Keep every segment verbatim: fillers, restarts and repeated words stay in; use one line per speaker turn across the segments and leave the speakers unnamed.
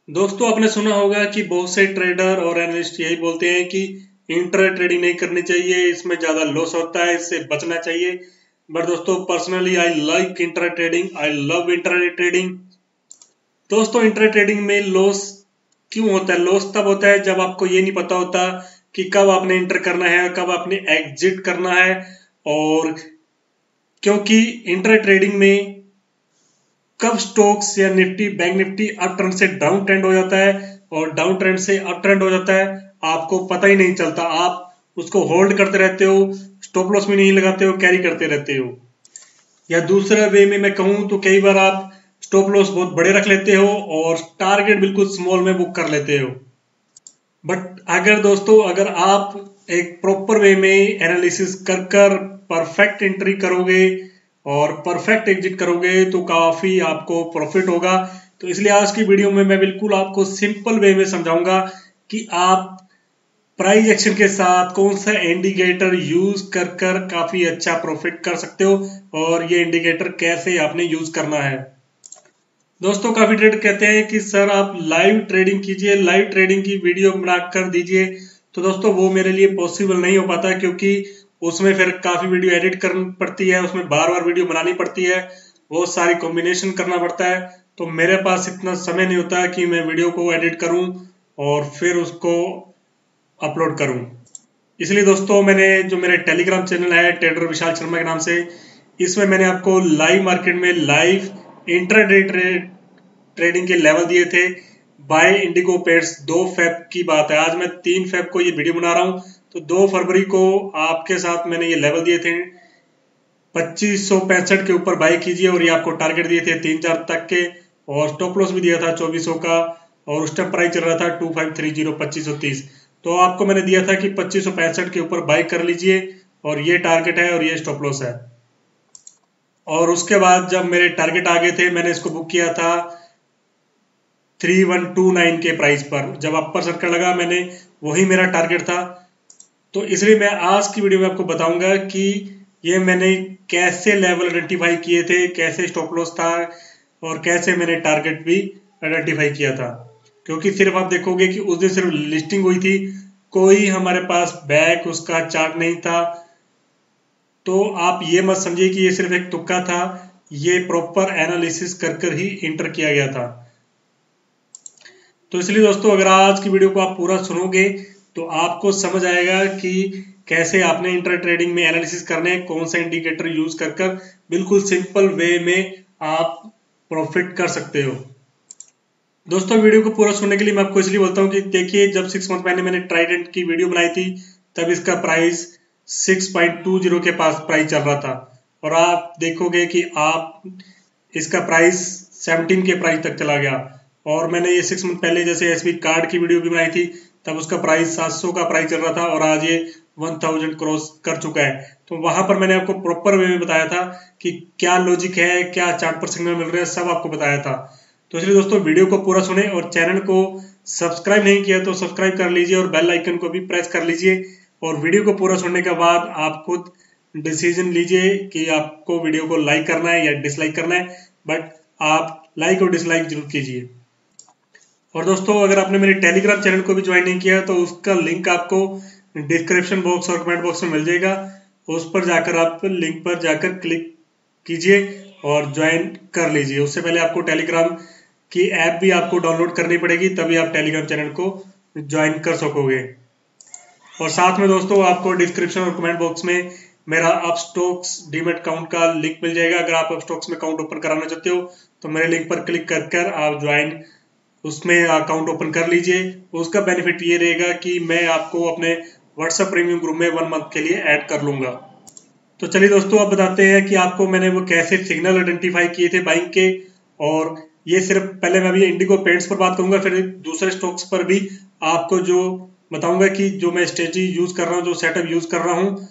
दोस्तों आपने सुना होगा कि बहुत से ट्रेडर और एनालिस्ट यही बोलते हैं कि इंट्रा ट्रेडिंग नहीं करनी चाहिए, इसमें ज्यादा लॉस होता है, इससे बचना चाहिए। बट दोस्तों personally I like intra trading, I love intra trading. दोस्तों इंट्रा ट्रेडिंग में लॉस क्यों होता है? लॉस तब होता है जब आपको ये नहीं पता होता कि कब आपने इंटर करना है और कब आपने एग्जिट करना है। और क्योंकि इंट्रा ट्रेडिंग में कब स्टॉक्स या Nifty bank Nifty up trend से डाउन ट्रेंड हो जाता है और डाउन ट्रेंड से अप ट्रेंड हो जाता है, आपको पता ही नहीं चलता। आप उसको होल्ड करते रहते हो, स्टॉप लॉस भी नहीं लगाते हो, कैरी करते रहते हो। या दूसरा वे में मैं कहूं तो कई बार आप स्टॉप लॉस बहुत बड़े रख लेते हो और टारगेट बिल्कुल स्मॉल में बुक कर लेते हो। बट अगर दोस्तों अगर आप एक प्रॉपर वे में एनालिसिस कर कर परफेक्ट एंट्री करोगे और परफेक्ट एग्जिट करोगे तो काफी आपको प्रॉफिट होगा। तो इसलिए आज की वीडियो में मैं बिल्कुल आपको सिंपल वे में समझाऊंगा कि आप प्राइस एक्शन के साथ कौन सा इंडिकेटर यूज कर कर काफी अच्छा प्रॉफिट कर सकते हो और ये इंडिकेटर कैसे आपने यूज करना है। दोस्तों काफी ट्रेडर कहते हैं कि सर आप लाइव ट्रेडिंग कीजिए, लाइव ट्रेडिंग की वीडियो बना कर दीजिए। तो दोस्तों वो मेरे लिए पॉसिबल नहीं हो पाता क्योंकि उसमें फिर काफी वीडियो एडिट करनी पड़ती है, उसमें बार बार वीडियो बनानी पड़ती है, बहुत सारी कॉम्बिनेशन करना पड़ता है। तो मेरे पास इतना समय नहीं होता कि मैं वीडियो को एडिट करूं और फिर उसको अपलोड करूं। इसलिए दोस्तों मैंने जो मेरे टेलीग्राम चैनल है ट्रेडर विशाल शर्मा के नाम से, इसमें मैंने आपको लाइव मार्केट में लाइव इंट्राडे ट्रेड ट्रेडिंग के लेवल दिए थे। बाय इंडिगो पेड्स दो फेब की बात है, आज मैं तीन फेब को ये वीडियो बना रहा हूं। तो दो फरवरी को आपके साथ मैंने ये लेवल दिए थे, पच्चीस सौ पैंसठ के ऊपर बाय कीजिए और ये आपको टारगेट दिए थे तीन चार तक के, और स्टॉप लॉस भी दिया था चौबीस सौ का, और उस टाइम प्राइस चल रहा था टू फाइव थ्री जीरो पच्चीस सौ तीस। तो आपको मैंने दिया था कि पच्चीस सौ पैंसठ के ऊपर बाय कर लीजिए और ये टारगेट है और ये स्टॉप लॉस है। और उसके बाद जब मेरे टारगेट आ गए थे मैंने इसको बुक किया था थ्री वन टू नाइन के प्राइस पर। जब अपर सर्कल लगा मैंने वही मेरा टारगेट था। तो इसलिए मैं आज की वीडियो में आपको बताऊंगा कि ये मैंने कैसे लेवल आइडेंटिफाई किए थे, कैसे स्टॉप लॉस था और कैसे मैंने टारगेट भी आइडेंटिफाई किया था। क्योंकि सिर्फ आप देखोगे कि उस दिन सिर्फ लिस्टिंग हुई थी, कोई हमारे पास बैक उसका चार्ट नहीं था। तो आप ये मत समझिए कि ये सिर्फ एक तुक्का था, ये प्रॉपर एनालिसिस कर कर ही इंटर किया गया था। तो इसलिए दोस्तों अगर आज की वीडियो को आप पूरा सुनोगे तो आपको समझ आएगा कि कैसे आपने इंटर ट्रेडिंग में एनालिसिस करने, कौन सा इंडिकेटर यूज कर कर बिल्कुल सिंपल वे में आप प्रॉफिट कर सकते हो। दोस्तों वीडियो को पूरा सुनने के लिए मैं आपको इसलिए बोलता हूँ कि देखिए जब सिक्स मंथ पहले मैंने ट्राइडेंट की वीडियो बनाई थी तब इसका price six point two zero के पास प्राइस चल रहा था, और आप देखोगे कि आप इसका प्राइस सेवनटीन के प्राइस तक चला गया। और मैंने ये सिक्स मंथ पहले जैसे एसबी कार्ड की वीडियो भी बनाई थी तब उसका प्राइस सात सौ का प्राइस चल रहा था और आज ये वन थाउजेंड क्रॉस कर चुका है। तो वहां पर मैंने आपको प्रॉपर वे में बताया था कि क्या लॉजिक है, क्या चार्ट पर सिग्नल मिल रहे हैं, सब आपको बताया था। तो इसलिए दोस्तों वीडियो को पूरा सुने और चैनल को सब्सक्राइब नहीं किया तो सब्सक्राइब कर लीजिए और बेल आइकन को भी प्रेस कर लीजिए। और वीडियो को पूरा सुनने के बाद आप खुद डिसीजन लीजिए कि आपको वीडियो को लाइक करना है या डिसलाइक करना है, बट आप लाइक और डिसलाइक जरूर कीजिए। और दोस्तों अगर आपने मेरे टेलीग्राम चैनल को भी ज्वाइन नहीं किया तो उसका लिंक आपको डिस्क्रिप्शन बॉक्स और कमेंट बॉक्स में मिल जाएगा, उस पर जाकर आप लिंक पर जाकर क्लिक कीजिए और ज्वाइन कर लीजिए। उससे पहले आपको टेलीग्राम की ऐप भी आपको डाउनलोड करनी पड़ेगी, तभी आप टेलीग्राम चैनल को ज्वाइन कर सकोगे। और साथ में दोस्तों आपको डिस्क्रिप्शन और कमेंट बॉक्स में मेरा अपस्टॉक्स डीमेट अकाउंट का लिंक मिल जाएगा। अगर आप अपस्टॉक्स में अकाउंट ओपन कराना चाहते हो तो मेरे लिंक पर क्लिक कर कर आप ज्वाइन उसमें अकाउंट ओपन कर लीजिए। उसका बेनिफिट ये रहेगा कि मैं आपको अपने व्हाट्सएप प्रीमियम ग्रुप में वन मंथ के लिए ऐड कर लूंगा। तो चलिए दोस्तों अब बताते हैं कि आपको मैंने वो कैसे सिग्नल आइडेंटिफाई किए थे बाइंग के। और ये सिर्फ पहले मैं अभी इंडिगो पेंट्स पर बात करूंगा, फिर दूसरे स्टॉक्स पर भी आपको जो बताऊंगा कि जो मैं स्ट्रेटजी यूज कर रहा हूँ, जो सेटअप यूज कर रहा हूँ।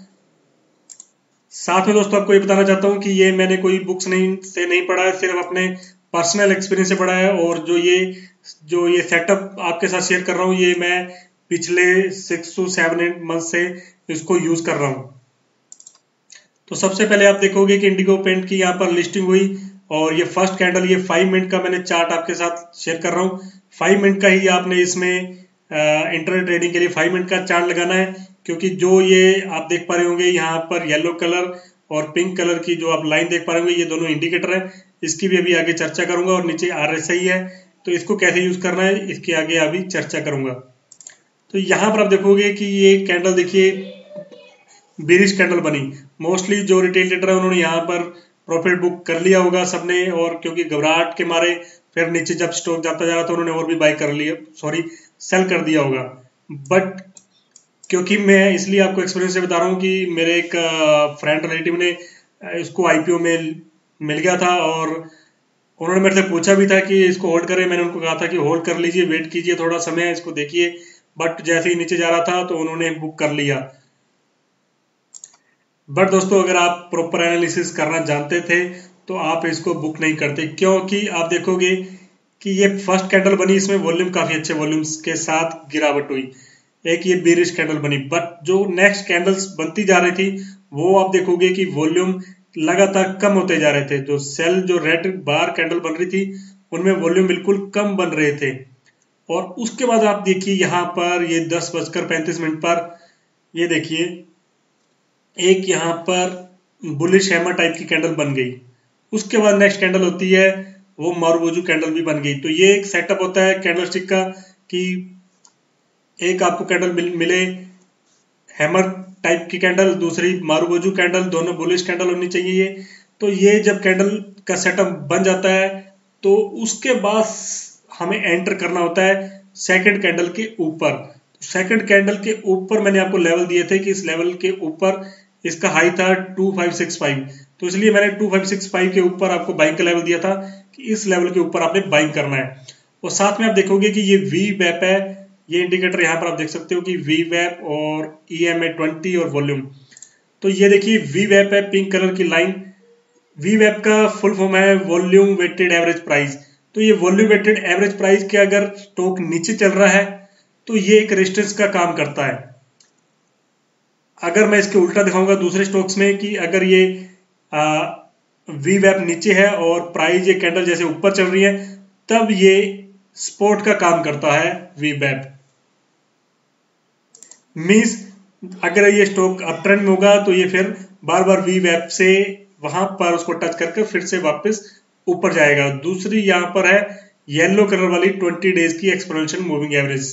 साथ में दोस्तों आपको ये बताना चाहता हूँ कि ये मैंने कोई बुक्स नहीं से नहीं पढ़ा है, सिर्फ अपने पर्सनल एक्सपीरियंस से पढ़ा है। और जो ये जो ये सेटअप आपके साथ शेयर कर रहा हूँ ये मैं पिछले six two seven eight month से इसको यूज कर रहा हूँ। तो सबसे पहले आप देखोगे कि इंडिगो पेंट की यहाँ पर लिस्टिंग हुई और ये फर्स्ट कैंडल, ये फाइव मिनट का मैंने चार्ट आपके साथ शेयर कर रहा हूँ। फाइव मिनट का ही आपने इसमें इंटर ट्रेडिंग के लिए फाइव मिनट का चार्ट लगाना है, क्योंकि जो ये आप देख पा रहे होंगे यहाँ पर येलो कलर और पिंक कलर की जो आप लाइन देख पा रहे होंगे, ये दोनों इंडिकेटर है। इसकी भी अभी आगे चर्चा करूंगा। और नीचे आर एस आई है, तो इसको कैसे यूज करना है इसके आगे अभी चर्चा करूंगा। तो यहाँ पर आप देखोगे कि ये कैंडल देखिए बेरिश कैंडल बनी। मोस्टली जो रिटेल ट्रेडर है उन्होंने यहाँ पर प्रॉफिट बुक कर लिया होगा सबने, और क्योंकि घबराहट के मारे फिर नीचे जब स्टॉक जाता जा रहा था उन्होंने और भी बाय कर लिया, सॉरी सेल कर दिया होगा। बट क्योंकि मैं इसलिए आपको एक्सपीरियंस से बता रहा हूँ कि मेरे एक फ्रेंड रिलेटिव ने इसको आईपीओ में मिल गया था, और उन्होंने मेरे से पूछा भी था कि इसको होल्ड करें। मैंने उनको कहा था कि होल्ड कर लीजिए, वेट कीजिए थोड़ा समय, इसको देखिए। बट जैसे ही नीचे जा रहा था तो उन्होंने बुक कर लिया। बट दोस्तों अगर आप प्रॉपर एनालिसिस करना जानते थे तो आप इसको बुक नहीं करते, क्योंकि आप देखोगे कि ये फर्स्ट कैंडल बनी, इसमें वॉल्यूम काफी अच्छे वॉल्यूम्स के साथ गिरावट हुई। एक ये बेरिश कैंडल बनी, बट जो नेक्स्ट कैंडल्स बनती जा रही थी वो आप देखोगे कि वॉल्यूम लगातार कम होते जा रहे थे। जो सेल जो रेड बार कैंडल बन रही थी उनमें वॉल्यूम बिल्कुल कम बन रहे थे। और उसके बाद आप देखिए यहाँ पर ये दस बजकर पैंतीस मिनट पर ये देखिए एक यहाँ पर बुलिश हैमर टाइप की कैंडल बन गई। उसके बाद नेक्स्ट कैंडल होती है वो मारुबोजू कैंडल भी बन गई। तो ये एक सेटअप होता है कैंडलस्टिक का कि एक आपको कैंडल मिल, मिले हैमर टाइप की कैंडल, दूसरी मारुबोजू कैंडल, दोनों बुलिश कैंडल होनी चाहिए। तो ये जब कैंडल का सेटअप बन जाता है तो उसके बाद हमें एंटर करना होता है सेकंड कैंडल के ऊपर। सेकंड कैंडल के ऊपर मैंने आपको लेवल दिए थे कि इस लेवल के ऊपर इसका हाई था टू फाइव सिक्स फाइव, तो इसलिए मैंने टू फाइव सिक्स फाइव के ऊपर आपको बाइंग का लेवल दिया था कि इस लेवल के ऊपर आपने बाइंग करना है। और साथ में आप देखोगे कि ये वी वैप है, ये इंडिकेटर यहाँ पर आप देख सकते हो कि वी वैप और ई एम ए ट्वेंटी और वॉल्यूम। तो ये देखिए वी वैप है, पिंक कलर की लाइन। वी वैप का फुल फॉर्म है वॉल्यूम वेटेड एवरेज प्राइस। तो ये वॉल्यूम वेटेड एवरेज प्राइस के अगर स्टॉक नीचे चल रहा है तो ये एक रेजिस्टेंस का काम करता है। अगर मैं इसके उल्टा दिखाऊंगा दूसरे स्टॉक्स में कि अगर ये वी वैप नीचे है और प्राइस ये कैंडल जैसे ऊपर चल रही है, तब ये सपोर्ट का काम करता है वी वैप। मींस अगर ये स्टॉक अप ट्रेंड में होगा तो ये फिर बार बार वी वैप से वहां पर उसको टच करके फिर से वापस ऊपर जाएगा। दूसरी यहां पर है येलो कलर वाली ट्वेंटी डेज की एक्सपोनेंशियल मूविंग एवरेज।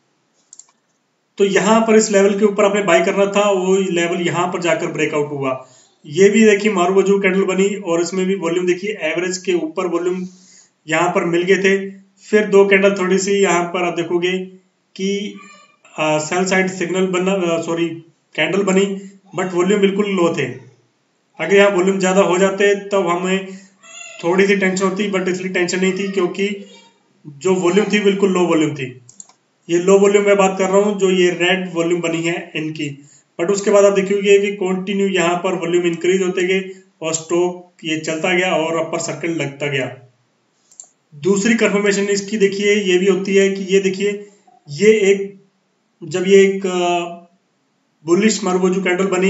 तो यहां पर इस लेवल के ऊपर आपने बाय करना था, वो लेवल यहां पर जाकर ब्रेकआउट हुआ। ये भी देखिए मारुबोजू कैंडल बनी और इसमें भी वॉल्यूम देखिए एवरेज के ऊपर वॉल्यूम यहां पर मिल गए थे। फिर दो कैंडल थोड़ी सी यहां पर आप देखोगे कि सेल साइड सिग्नल बना, सॉरी कैंडल बनी, बट वॉल्यूम बिल्कुल लो थे। अगर यहाँ वॉल्यूम ज्यादा हो जाते तब हमें थोड़ी सी टेंशन होती, बट इसलिए टेंशन नहीं थी क्योंकि जो वॉल्यूम थी बिल्कुल लो वॉल्यूम थी। ये लो वॉल्यूम में बात कर रहा हूँ जो ये रेड वॉल्यूम बनी है इनकी। बट उसके बाद आप देखिए कि कंटिन्यू यहाँ पर वॉल्यूम इंक्रीज होते गए और स्टॉक ये चलता गया और अपर सर्कल लगता गया। दूसरी कंफर्मेशन इसकी देखिए ये भी होती है कि ये देखिए ये एक जब ये एक बुलिश मारुबोजू कैंडल बनी,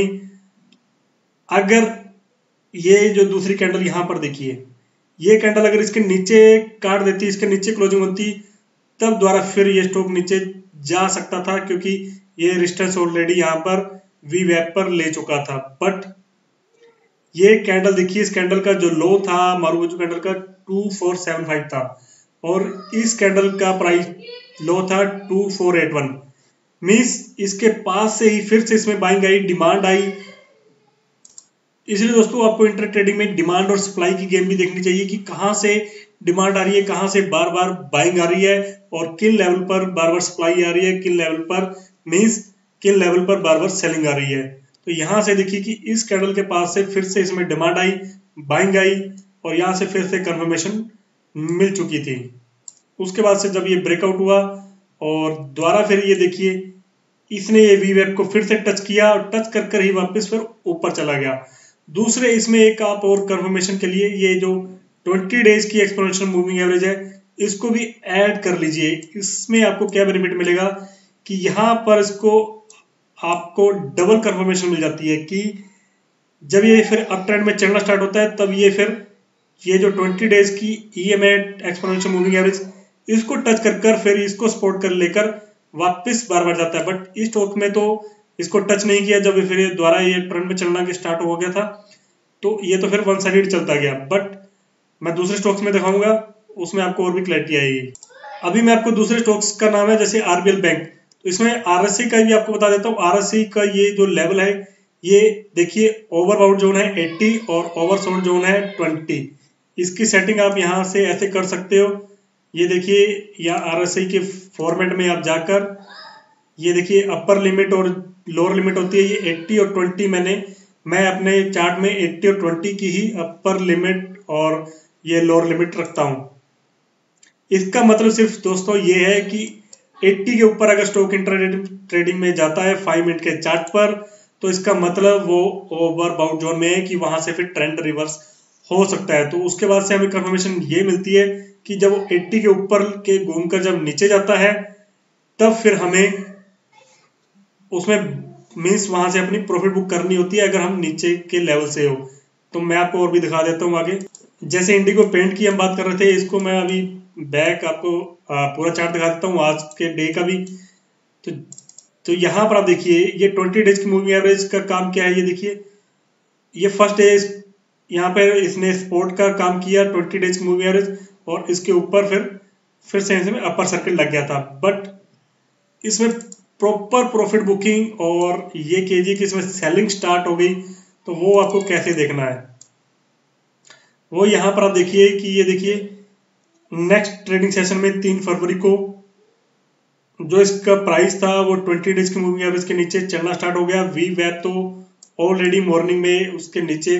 अगर ये जो दूसरी कैंडल यहाँ पर देखिए ये कैंडल अगर इसके नीचे काट देती, इसके नीचे क्लोजिंग होती, तब द्वारा फिर ये स्टॉक नीचे जा सकता था क्योंकि ये रेजिस्टेंस ऑलरेडी यहाँ पर वी वैप पर ले चुका था। बट ये कैंडल देखिए, इस कैंडल का जो लो था मारुबोजू कैंडल का टू फोर सेवन फाइव था और इस कैंडल का प्राइस लो था two four eight one. Means इसके पास से ही फिर से इसमें बाइंग आई, डिमांड आई। इसलिए दोस्तों आपको इंटर ट्रेडिंग में डिमांड और सप्लाई की गेम भी देखनी चाहिए कि कहां से डिमांड आ रही है, कहां से बार बार बाइंग आ रही है और किन लेवल पर बार बार सप्लाई आ रही है, किन लेवल पर मींस किन लेवल पर बार बार सेलिंग आ रही है। तो यहां से देखिए कि इस कैंडल के पास से फिर से इसमें डिमांड आई, बाइंग आई और यहां से फिर से कंफर्मेशन मिल चुकी थी। उसके बाद से जब ये ब्रेकआउट हुआ और दोबारा फिर ये देखिए इसने ये वी वेब को फिर से टच किया और टच कर कर ही वापस फिर ऊपर चला गया। दूसरे इसमें एक आप और कंफर्मेशन के लिए ये जो ट्वेंटी डेज की एक्सपोनेंशियल मूविंग एवरेज है इसको भी ऐड कर लीजिए। इसमें आपको क्या बेनिफिट मिलेगा कि यहाँ पर इसको आपको डबल कंफर्मेशन मिल जाती है कि जब ये फिर अप ट्रेंड में चलना स्टार्ट होता है तब ये फिर ये जो ट्वेंटी डेज की E M A exponential moving average, इसको टच कर कर फिर इसको सपोर्ट कर लेकर वापस बार बार जाता है। बट इस स्टॉक में तो इसको टच नहीं किया, जब फिर ये द्वारा ये ट्रेंड में चलना स्टार्ट हो गया था तो ये तो फिर वन साइडेड चलता गया। बट मैं दूसरे स्टॉक्स में दिखाऊंगा, उसमें आपको और भी क्लैरिटी आएगी। अभी मैं आपको दूसरे स्टॉक्स का नाम है जैसे आरबीएल बैंक, तो इसमें आरएससी का भी आपको बता देता हूँ। आरएससी का ये जो लेवल है, ये देखिए ओवरबाउट जोन है अस्सी और ओवरसोल्ड जोन है बीस। इसकी सेटिंग आप यहाँ से ऐसे कर सकते हो। ये देखिए यहाँ आरएसआई के फॉर्मेट में आप जाकर ये देखिए अपर लिमिट और लोअर लिमिट होती है, ये अस्सी और बीस मैंने मैं अपने चार्ट में अस्सी और बीस की ही अपर लिमिट और ये लोअर लिमिट रखता हूँ। इसका मतलब सिर्फ दोस्तों ये है कि अस्सी के ऊपर अगर स्टॉक इंट्राडे ट्रेडिंग में जाता है फाइव मिनट के चार्ट पर, तो इसका मतलब वो ओवरबाउट जोन में है कि वहां से फिर ट्रेंड रिवर्स हो सकता है। तो उसके बाद से हमें कंफर्मेशन ये मिलती है कि जब वो अस्सी के ऊपर के घूमकर जब नीचे जाता है, तब फिर हमें उसमें मीन्स वहां से अपनी प्रॉफिट बुक करनी होती है अगर हम नीचे के लेवल से हो। तो मैं आपको और भी दिखा देता हूँ आगे। जैसे इंडिगो पेंट की हम बात कर रहे थे, इसको मैं अभी बैक आपको पूरा चार्ट दिखा देता हूँ आज के डे का भी। तो तो यहाँ पर आप देखिए ये ट्वेंटी डेज की मूविंग एवरेज का काम क्या है। ये देखिए ये फर्स्ट डे यहाँ पर इसने सपोर्ट का काम किया ट्वेंटी डेज की मूविंग एवरेज, और इसके ऊपर फिर फिर से इसमें अपर सर्किट लग गया था। बट इसमें प्रॉपर प्रॉफिट बुकिंग और ये कीजिए कि इसमें सेलिंग स्टार्ट हो गई, तो वो आपको कैसे देखना है वो यहाँ पर आप देखिए कि ये देखिए नेक्स्ट ट्रेडिंग सेशन में तीन फरवरी को जो इसका प्राइस था वो ट्वेंटी डेज की मूविंग एवरेज के नीचे चलना स्टार्ट हो गया। वी वेब तो ऑलरेडी मॉर्निंग में उसके नीचे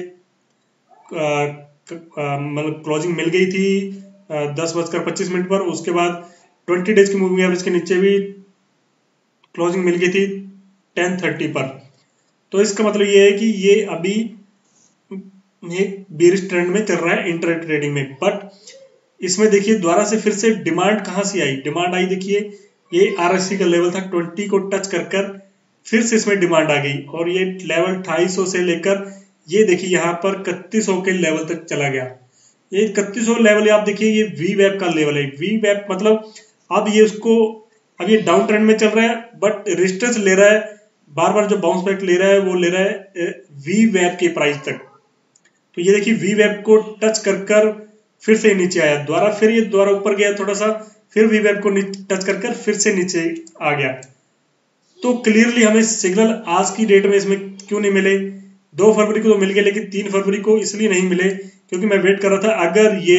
मतलब क्लोजिंग मिल गई थी दस बजकर पच्चीस मिनट पर। उसके बाद ट्वेंटी डेज की मूविंग एवरेज के नीचे भी क्लोजिंग मिल गई थी टेन थर्टी पर। तो इसका मतलब ये है कि ये अभी एक बेरिश ट्रेंड में चल रहा है इंट्रा ट्रेडिंग में। बट इसमें देखिए दोबारा से फिर से डिमांड कहाँ से आई, डिमांड आई देखिए ये आरएससी का लेवल था ट्वेंटी को टच कर कर फिर से इसमें डिमांड आ गई, और ये लेवल अट्ठाईस सौ से लेकर ये देखिए यहाँ पर इकतीस सौ के लेवल तक चला गया। ये इकतीस सौ लेवल आप देखिए ये वी वेब का लेवल है। वी वेब मतलब अब ये उसको अब ये डाउन ट्रेंड में चल रहा है, बट रेजिस्टेंस ले रहा है, बार बार जो बाउंस बैक ले रहा है वो ले रहा है वी वेब के प्राइस तक। तो ये देखिए वी वेब को टच कर कर फिर से नीचे आया, दोबारा फिर ये दोबारा ऊपर गया थोड़ा सा, फिर वी वेब को टच कर कर फिर से नीचे आ गया। तो क्लियरली हमें सिग्नल आज की डेट में इसमें क्यों नहीं मिले? दो फरवरी को तो मिल गए, लेकिन तीन फरवरी को इसलिए नहीं मिले क्योंकि मैं वेट कर रहा था अगर ये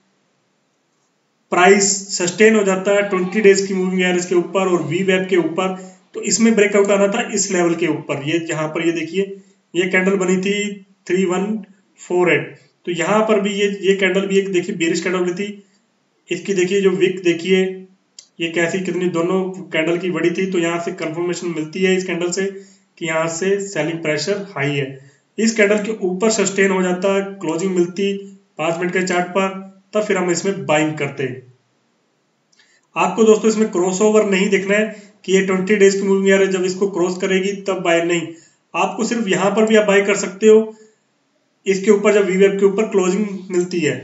प्राइस सस्टेन हो जाता है ट्वेंटी डेज की मूविंग एवरेज के ऊपर और वी वेब के ऊपर, तो इसमें ब्रेकआउट आना था इस लेवल के ऊपर। ये यहाँ पर ये देखिए ये कैंडल बनी थी थ्री वन फोर एट, तो यहाँ पर भी ये ये कैंडल भी एक देखिए बेरिश कैंडल बनी थी। इसकी देखिए जो विक देखिए ये कैसी कितनी दोनों कैंडल की बड़ी थी। तो यहाँ से कंफर्मेशन मिलती है इस कैंडल से कि यहाँ से सेलिंग प्रेशर हाई है। इस कैंडल के ऊपर सस्टेन हो जाता, क्लोजिंग मिलती पांच मिनट के चार्ट पर, तब फिर हम इसमें बाइंग करते हैं। आपको दोस्तों इसमें क्रॉसओवर नहीं देखना है कि ये ट्वेंटी डेज की मूविंग एवरेज जब इसको क्रॉस करेगी तब बाय नहीं, आपको सिर्फ यहां पर भी आप बाय कर सकते हो इसके ऊपर जब वीवेब के ऊपर क्लोजिंग मिलती है।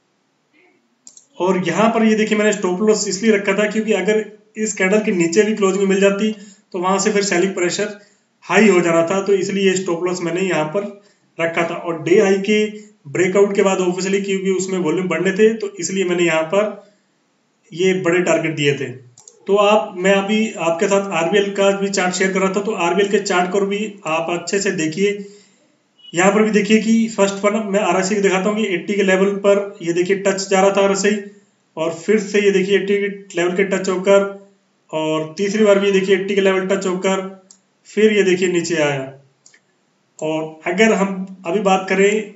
और यहाँ पर ये देखिए मैंने स्टॉप लॉस इसलिए रखा था क्योंकि अगर इस कैंडल के नीचे भी क्लोजिंग मिल जाती तो वहां से फिर सेलिंग प्रेशर हाई हो जाना था, तो इसलिए स्टॉप लॉस मैंने यहाँ पर रखा था। और डे हाई के ब्रेकआउट के बाद ऑब्वियसली क्योंकि उसमें वॉल्यूम बढ़ने थे तो इसलिए मैंने यहाँ पर ये बड़े टारगेट दिए थे। तो आप मैं अभी आपके साथ आरबीएल का भी चार्ट शेयर कर रहा था, तो आरबीएल के चार्ट को भी आप अच्छे से देखिए। यहाँ पर भी देखिए कि फर्स्ट पर मैं आरएसआई को दिखाता हूँ कि अस्सी के लेवल पर ये देखिए टच जा रहा था आरएसआई, और फिर से ये देखिए अस्सी के लेवल के टच होकर, और तीसरी बार भी ये देखिए अस्सी के लेवल टच होकर फिर ये देखिए नीचे आया। और अगर हम अभी बात करें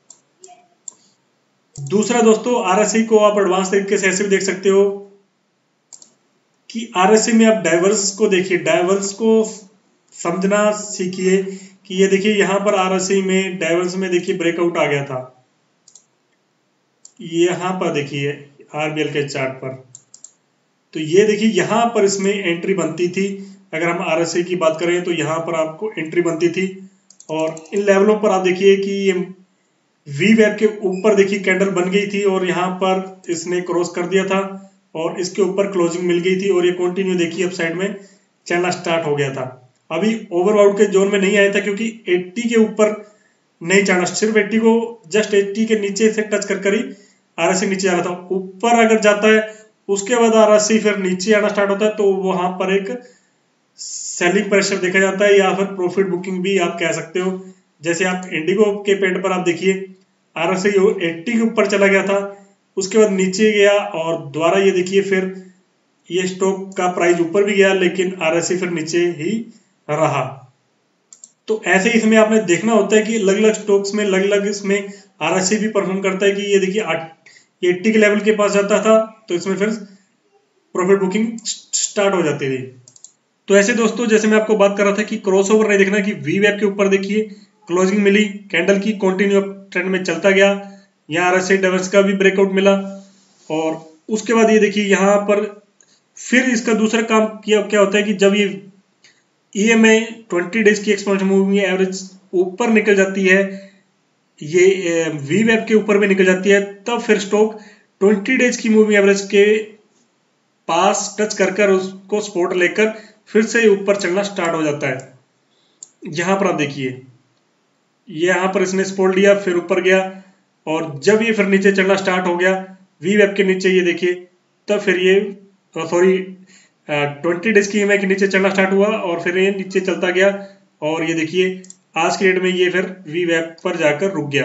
दूसरा दोस्तों आरएसआई को आप एडवांस तरीके से ऐसे भी देख सकते हो कि आरएसआई में आप डाइवर्स को देखिए, डाइवर्स को समझना सीखिए कि ये देखिए यहाँ पर आरएसआई में डाइवर्स में देखिए ब्रेकआउट आ गया था, यहाँ पर देखिए आरबीएल के चार्ट पर। तो ये देखिए यहाँ पर इसमें एंट्री बनती थी, अगर हम आरएसआई की बात करें तो यहाँ पर आपको एंट्री बनती थी। और इन लेवलों पर आप देखिए कि ये वी वेब के ऊपर देखिए कैंडल बन गई थी और यहाँ पर इसने क्रॉस कर दिया था और इसके ऊपर क्लोजिंग मिल गई थी और ये कंटिन्यू देखिए अप साइड में चलना स्टार्ट हो गया था। अभी ओवरआउट के जोन में नहीं आया था क्योंकि अस्सी के ऊपर नहीं चढ़ना, सिर्फ अस्सी को जस्ट अस्सी के नीचे से टच कर कर ही आरएसआई नीचे आ रहा था। ऊपर अगर जाता है उसके बाद आरएसआई फिर नीचे आना स्टार्ट होता है तो वहां पर एक सेलिंग प्रेशर देखा जाता है या फिर प्रॉफिट बुकिंग भी आप कह सकते हो। जैसे आप इंडिगो के पेंट पर आप देखिए आरएसआई अस्सी के ऊपर चला गया था, उसके बाद नीचे गया और दोबारा ये देखिए फिर ये स्टॉक का प्राइस ऊपर भी गया लेकिन आरएसआई फिर नीचे ही रहा। तो ऐसे ही इसमें आपने देखना होता है कि अलग अलग स्टॉक्स में अलग अलग इसमें आरएसआई भी परफॉर्म करता है कि ये देखिए ये अस्सी के लेवल के पास जाता था तो इसमें फिर प्रॉफिट बुकिंग स्टार्ट हो जाती थी। तो ऐसे दोस्तों जैसे मैं आपको बात कर रहा था कि क्रॉसओवर नहीं देखना कि वी वेब के ऊपर देखिए क्लोजिंग मिली, कैंडल की कंटिन्यू ट्रेंड में चलता गया, यहाँ आरएसआई डायवर्स का भी ब्रेकआउट मिला और उसके बाद ये देखिए यहाँ पर फिर इसका दूसरा काम किया क्या होता है कि जब ये ईएमए ट्वेंटी डेज की एक्सपोनेंशियल मूविंग एवरेज ऊपर निकल जाती है, ये वी वेब के ऊपर भी निकल जाती है, तब फिर स्टॉक ट्वेंटी डेज की मूविंग एवरेज के पास टच कर कर उसको सपोर्ट लेकर फिर से ऊपर चलना स्टार्ट हो जाता है। यहां पर आप देखिए ये यहां पर इसने सपोर्ट लिया फिर ऊपर गया और जब ये फिर नीचे चलना स्टार्ट हो गया वी वेब के नीचे ये देखिए तब फिर ये सॉरी ट्वेंटी डेज की ईएमआई के नीचे चलना स्टार्ट हुआ और फिर ये नीचे चलता गया और ये देखिए आज के डेट में ये फिर वी वेब पर जाकर रुक गया।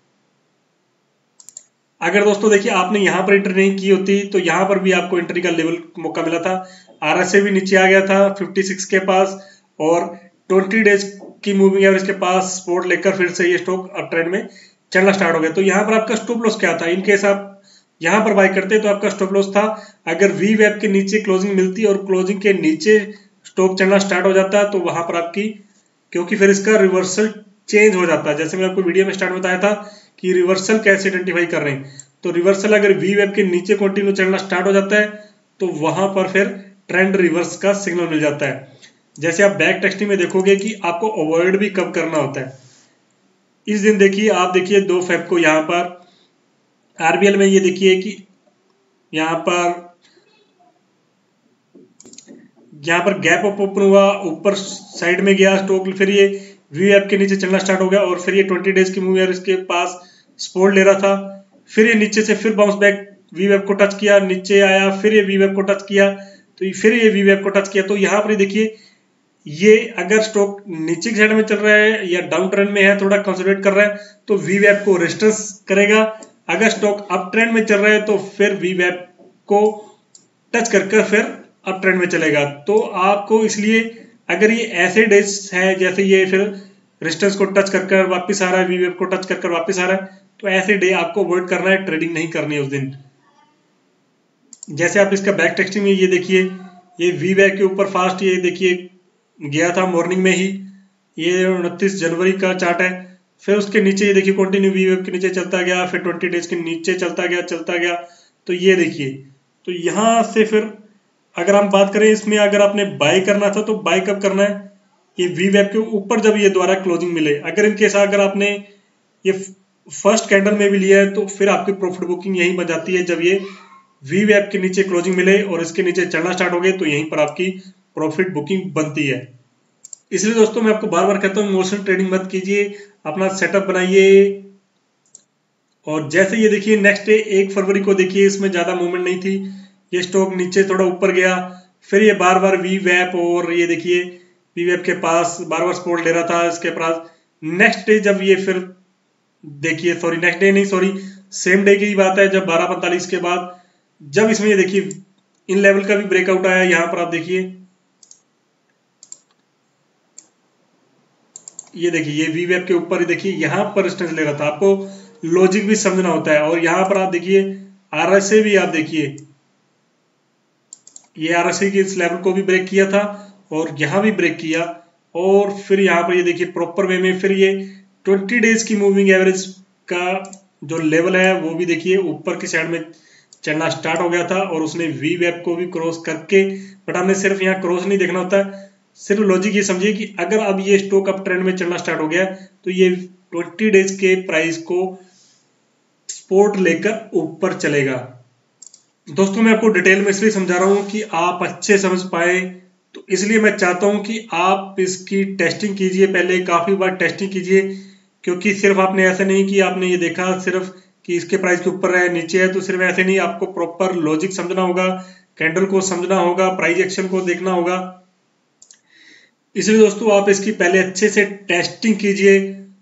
अगर दोस्तों देखिए आपने यहाँ पर एंट्री नहीं की होती तो यहाँ पर भी आपको एंट्री का लेवल मौका मिला था, आरएसआई भी नीचे आ गया था छप्पन के पास और ट्वेंटी डेज की मूविंग एवरेज के पास सपोर्ट लेकर फिर से ये स्टॉक अप ट्रेंड में चलना स्टार्ट हो गया। तो यहाँ पर आपका स्टॉप लॉस क्या था, इनकेस आप यहाँ पर बाय करते तो आपका स्टॉप लॉस था अगर वी वेब के नीचे क्लोजिंग मिलती और क्लोजिंग के नीचे स्टॉक चलना स्टार्ट हो जाता तो वहां पर आपकी, क्योंकि फिर इसका रिवर्सल चेंज हो जाता है। जैसे मैं आपको वीडियो में स्टार्ट में बताया था कि रिवर्सल कैसे आइडेंटिफाई कर रहे हैं, तो रिवर्सल अगर वी वेब के नीचे कंटिन्यू चलना स्टार्ट हो जाता है तो वहां पर फिर ट्रेंड रिवर्स का सिग्नल मिल जाता है। जैसे आप बैक टेक्सटिंग में देखोगे कि आपको अवॉइड भी कब करना होता है। इस दिन देखिए आप देखिए दो फेब को यहाँ पर आरबीएल में ये देखिए कि यहाँ पर यहाँ पर गैप अप ओपन हुआ, ऊपर साइड में गया स्टॉक, फिर ये वी वेब के नीचे चलना स्टार्ट हो गया और फिर ये ट्वेंटी डेज की मूवी इसके पास सपोर्ट ले रहा था, फिर ये नीचे से फिर बाउंस बैक वी वेब को टच किया, नीचे आया, फिर ये वी वेब को टच किया, तो फिर ये वी वेब को टच किया। तो यहाँ पर देखिए ये अगर स्टॉक नीचे की साइड में चल रहा है या डाउन ट्रेंड में है, थोड़ा कंसोलिडेट कर रहा है तो वी वेब को रेजिस्टेंस करेगा। अगर स्टॉक अप ट्रेंड में चल रहा है तो फिर वी वेब को टच करके फिर अप ट्रेंड में चलेगा। तो आपको इसलिए अगर ये ऐसे डेज है जैसे ये फिर रेजिस्टेंस को टच कर कर वापिस आ रहा है, वी वेब को टच कर कर वापिस आ रहा है, तो ऐसे डे आपको अवॉइड करना है, ट्रेडिंग नहीं करनी है उस दिन। जैसे आप इसका बैक टेक्सटिंग में ये देखिए ये वी वेब के ऊपर फास्ट ये देखिए गया था मॉर्निंग में ही, ये उनतीस जनवरी का चार्ट है, फिर उसके नीचे ये देखिए कंटिन्यू वी वेब के नीचे चलता गया, फिर ट्वेंटी डेज के नीचे चलता गया चलता गया। तो ये देखिए तो यहाँ से फिर अगर हम बात करें इसमें अगर आपने बाय करना था तो बाय कब करना है, ये वी वेब के ऊपर जब ये द्वारा क्लोजिंग मिले। अगर इनकेस अगर आपने ये फर्स्ट कैंडल में भी लिया है तो फिर आपकी प्रॉफिट बुकिंग यहीं बन जाती है जब ये वी वेब के नीचे क्लोजिंग मिले और इसके नीचे चलना स्टार्ट हो गए तो यहीं पर आपकी प्रॉफिट बुकिंग बनती है। इसलिए दोस्तों मैं आपको बार बार कहता हूँ इमोशनल ट्रेडिंग मत कीजिए, अपना सेटअप बनाइए। और जैसे ये देखिए नेक्स्ट डे एक फरवरी को देखिए इसमें ज्यादा मूवमेंट नहीं थी, ये स्टॉक नीचे थोड़ा ऊपर गया, फिर ये बार बार वी वेब और ये देखिए वी वेब के पास बार बार सपोर्ट ले रहा था इसके पास। नेक्स्ट डे जब ये फिर देखिए सॉरी नेक्स्ट डे नहीं सॉरी सेम डे की बात है, जब बारह पैंतालीस के बाद जब इसमें ये देखिए इन लेवल का भी ब्रेकआउट आया, यहाँ पर आप देखिए ये देखिए ये वी वेब के ऊपर ही देखिए यहाँ पर रेजिस्टेंस ले रहा था, आपको लॉजिक भी समझना होता है। और यहाँ पर आप देखिए आरएसआई भी आप देखिए ये आरएसआई के इस लेवल को भी ब्रेक किया था और यहाँ भी ब्रेक किया और फिर यहाँ पर ये देखिए प्रॉपर वे में फिर ये ट्वेंटी डेज की मूविंग एवरेज का जो लेवल है वो भी देखिए ऊपर की साइड में चलना स्टार्ट हो गया था और उसने वी वेब को भी क्रॉस करके, बट हमने सिर्फ यहाँ क्रॉस नहीं देखना होता है, सिर्फ लॉजिक ये समझिए कि अगर अब ये स्टॉक अप ट्रेंड में चलना स्टार्ट हो गया तो ये ट्वेंटी डेज के प्राइस को सपोर्ट लेकर ऊपर चलेगा। दोस्तों मैं आपको डिटेल में इसलिए समझा रहा हूँ कि आप अच्छे समझ पाए, तो इसलिए मैं चाहता हूँ कि आप इसकी टेस्टिंग कीजिए, पहले काफी बार टेस्टिंग कीजिए, क्योंकि सिर्फ आपने ऐसे नहीं कि आपने ये देखा सिर्फ कि इसके प्राइस के ऊपर है नीचे है, तो सिर्फ ऐसे नहीं, आपको प्रॉपर लॉजिक समझना होगा, कैंडल को समझना होगा, प्राइस एक्शन को देखना होगा। इसलिए दोस्तों आप इसकी पहले अच्छे से टेस्टिंग कीजिए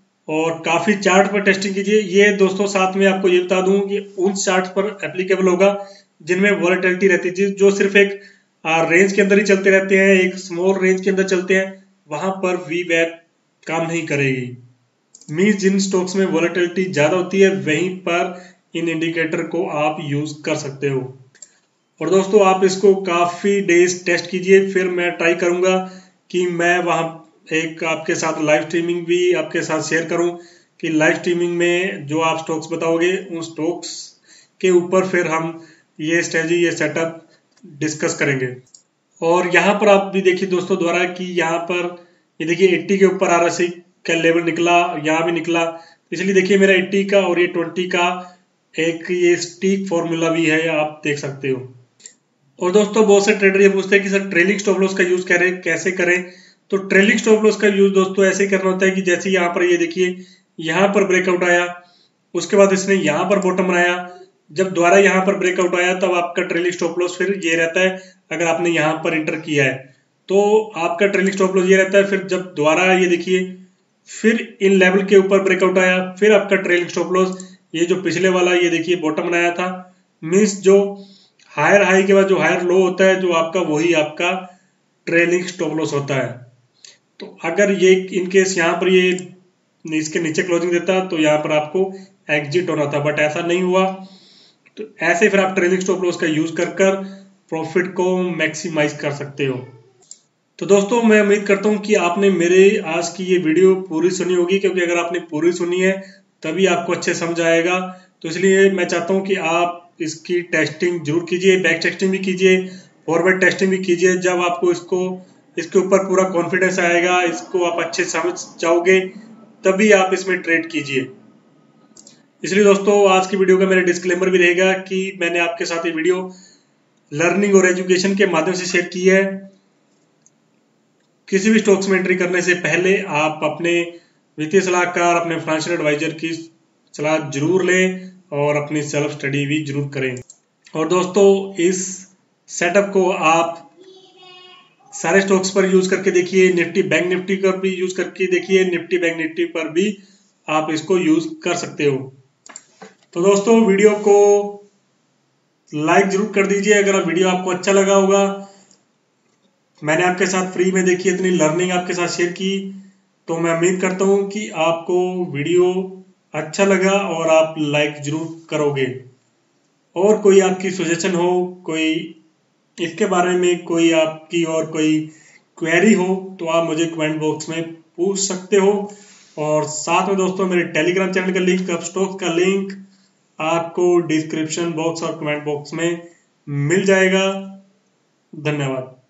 और काफी चार्ट पर टेस्टिंग कीजिए। ये दोस्तों साथ में आपको ये बता दूं कि उन चार्ट पर एप्लीकेबल होगा जिनमें वॉलेटिलिटी रहती है, जो सिर्फ एक रेंज के अंदर ही चलते रहते हैं, एक स्मॉल रेंज के अंदर चलते हैं, वहां पर वी वेब काम नहीं करेगी। मींस जिन स्टॉक्स में वॉलेटिलिटी ज्यादा होती है वहीं पर इन इंडिकेटर को आप यूज कर सकते हो। और दोस्तों आप इसको काफी डेज टेस्ट कीजिए, फिर मैं ट्राई करूंगा कि मैं वहां एक आपके साथ लाइव स्ट्रीमिंग भी आपके साथ शेयर करूं, कि लाइव स्ट्रीमिंग में जो आप स्टॉक्स बताओगे उन स्टॉक्स के ऊपर फिर हम ये स्ट्रेटजी, ये सेटअप डिस्कस करेंगे। और यहाँ पर आप भी देखिए दोस्तों द्वारा कि यहाँ पर ये देखिए अस्सी के ऊपर आरएसआई का लेवल निकला, यहाँ भी निकला, इसलिए देखिए मेरा अस्सी का और ये बीस का एक ये स्टिक फॉर्मूला भी है, आप देख सकते हो। और दोस्तों बहुत से ट्रेडर ये पूछते हैं कि सर ट्रेलिंग स्टॉप लॉस का यूज करें, कैसे करें? तो ट्रेलिंग स्टॉप लॉस का यूज दोस्तों ऐसे करना होता है कि जैसे यहाँ पर ये देखिए यहाँ पर ब्रेकआउट आया, उसके बाद इसने यहाँ पर बॉटम बनाया, जब दोबारा यहाँ पर ब्रेकआउट आया तब आपका ट्रेलिंग स्टॉप लॉस फिर ये रहता है। अगर आपने यहाँ पर इंटर किया है तो आपका ट्रेलिंग स्टॉप लॉस ये रहता है। फिर जब दोबारा ये देखिए फिर इन लेवल के ऊपर ब्रेकआउट आया, फिर आपका ट्रेलिंग स्टॉप लॉस, ये जो पिछले वाला ये देखिए बॉटम बनाया था, मीन्स जो हायर हाई के बाद जो हायर लो होता है, जो आपका वही आपका ट्रेलिंग स्टॉप लॉस होता है। तो अगर ये इनकेस यहाँ पर ये इसके नीचे क्लोजिंग देता तो यहाँ पर आपको एग्जिट होना था, बट ऐसा नहीं हुआ। तो ऐसे फिर आप ट्रेलिंग स्टॉप लॉस का यूज कर कर प्रॉफिट को मैक्सिमाइज कर सकते हो। तो दोस्तों मैं उम्मीद करता हूँ कि आपने मेरे आज की ये वीडियो पूरी सुनी होगी, क्योंकि अगर आपने पूरी सुनी है तभी आपको अच्छे समझ आएगा। तो इसलिए मैं चाहता हूँ कि आप इसकी टेस्टिंग जरूर कीजिए, बैक टेस्टिंग भी कीजिए, फॉरवर्ड टेस्टिंग भी कीजिए। जब आपको इसको इसके ऊपर पूरा कॉन्फिडेंस आएगा, इसको आप अच्छे समझ जाओगे, तभी आप इसमें ट्रेड कीजिए। इसलिए दोस्तों आज की वीडियो का मेरा डिस्क्लेमर भी रहेगा कि मैंने आपके साथ ये वीडियो लर्निंग और एजुकेशन के माध्यम से शेयर की है। किसी भी स्टॉक्स में एंट्री करने से पहले आप अपने वित्तीय सलाहकार, अपने फाइनेंशियल एडवाइजर की सलाह जरूर लें और अपनी सेल्फ स्टडी भी जरूर करें। और दोस्तों इस सेटअप को आप सारे स्टॉक्स पर यूज करके देखिए, निफ्टी बैंक निफ्टी पर भी यूज करके देखिए, निफ्टी बैंक निफ्टी पर भी आप इसको यूज कर सकते हो। तो दोस्तों वीडियो को लाइक जरूर कर दीजिए अगर वीडियो आपको अच्छा लगा होगा। मैंने आपके साथ फ्री में देखिए इतनी लर्निंग आपके साथ शेयर की, तो मैं उम्मीद करता हूँ कि आपको वीडियो अच्छा लगा और आप लाइक जरूर करोगे। और कोई आपकी सजेशन हो, कोई इसके बारे में कोई आपकी और कोई क्वेरी हो, तो आप मुझे कमेंट बॉक्स में पूछ सकते हो। और साथ में दोस्तों मेरे टेलीग्राम चैनल का लिंक, कप स्टॉक्स का लिंक आपको डिस्क्रिप्शन बॉक्स और कमेंट बॉक्स में मिल जाएगा। धन्यवाद।